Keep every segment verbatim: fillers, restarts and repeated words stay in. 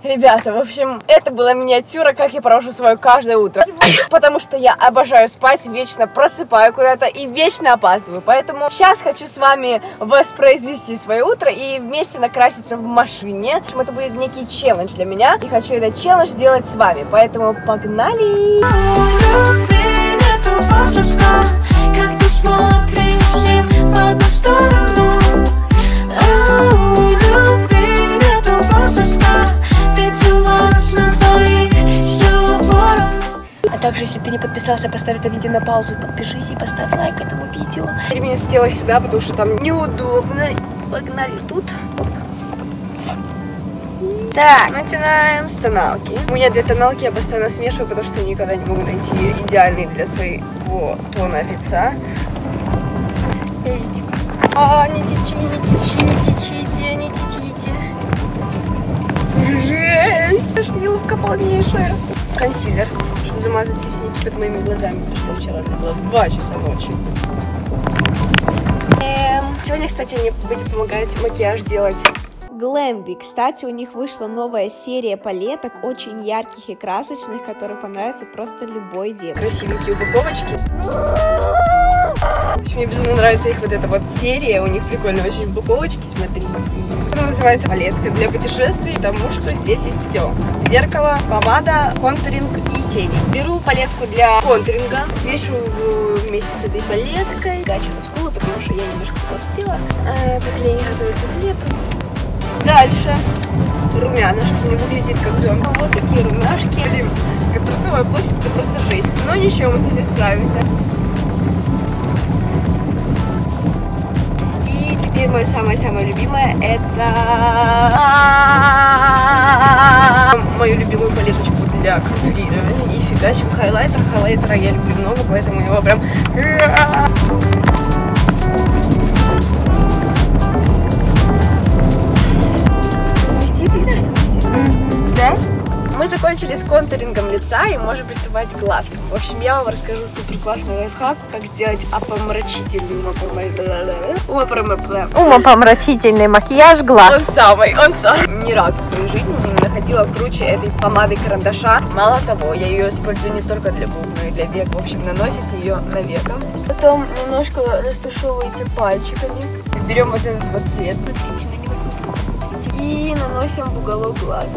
Ребята, в общем, это была миниатюра, как я провожу свое каждое утро. Потому что я обожаю спать, вечно просыпаю куда-то и вечно опаздываю. Поэтому сейчас хочу с вами воспроизвести свое утро и вместе накраситься в машине. Это будет некий челлендж для меня. И хочу этот челлендж делать с вами. Поэтому погнали! Как ты смотришь с ним в одну сторону. А также, если ты не подписался, поставь это видео на паузу, подпишись и поставь лайк этому видео. Переместилась сюда, потому что там неудобно. Погнали тут. Так, начинаем с тоналки. У меня две тоналки, я постоянно смешиваю, потому что никогда не могу найти идеальный для своего тона лица. А, не течи, не течи, не течите, не течите. Жесть! Аж неловко полнейшая. Консилер, чтобы замазать все синяки под моими глазами, потому что вчера это было два часа ночи. Эм, сегодня, кстати, мне будет помогать макияж делать Glambi. Кстати, у них вышла новая серия палеток, очень ярких и красочных, которые понравятся просто любой девушке. Красивенькие упаковочки. Мне безумно нравится их вот эта вот серия, у них прикольные очень упаковочки, смотрите. Она называется палетка для путешествий, потому что здесь есть все. Зеркало, помада, контуринг и тени. Беру палетку для контуринга, смешиваю вместе с этой палеткой, гачу на скулы, потому что я немножко потолстела. Пока не готовится к лету. Дальше румяна, что не выглядит как зомби. Вот такие румяшки. Блин, трудовая площадь, это просто жесть. Но ничего, мы с этим справимся. И теперь мое самое-самое любимое — это мою любимую палеточку для контурирования. И фигачим хайлайтер. Хайлайтера я люблю много, поэтому его прям... Мы закончили с контурингом лица и можем приступать к глазкам. В общем, я вам расскажу супер классный лайфхак, как сделать опомрачительный умопомрачительный макияж глаз. Он самый, он самый. Ни разу в своей жизни не находила круче этой помады карандаша. Мало того, я ее использую не только для губ, но и для век. В общем, наносите ее на веко. Потом немножко растушевываете пальчиками. Берем вот этот вот цвет, смотрите, на него смотрите. И наносим в уголок глаза.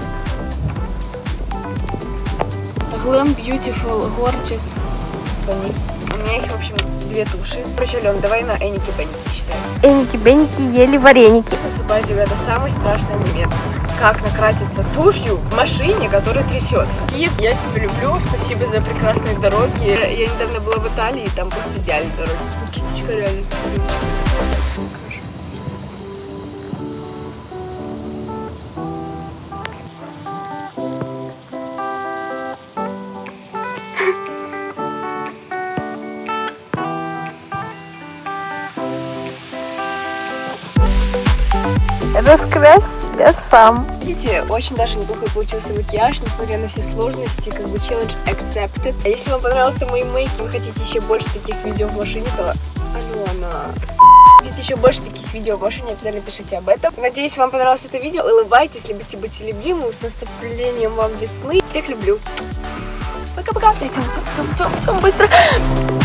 Glam Beautiful Gorgeous. У меня есть, в общем, две туши. Короче, Ален, давай на эники-беники считаем. Эники-беники ели вареники. Наступает, ребята, самый страшный момент. Как накраситься тушью в машине, которая трясется. Киев, я тебя люблю, спасибо за прекрасные дороги. Я недавно была в Италии, там просто идеальные дороги. Кисточка реально становится. Раскрась себя сам. Видите, очень даже неплохой получился макияж, несмотря на все сложности, как бы челлендж accepted. А если вам понравился мой мейк и вы хотите еще больше таких видео в машине, то Алена. Хотите еще больше таких видео в машине, обязательно пишите об этом. Надеюсь, вам понравилось это видео. Улыбайтесь, любите быть любимым. С наступлением вам весны. Всех люблю. Пока-пока. Идем, идем, идем, идем, идем быстро.